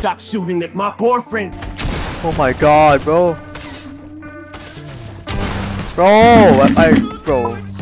stop shooting at my boyfriend. Oh my god, bro. Bro, bro.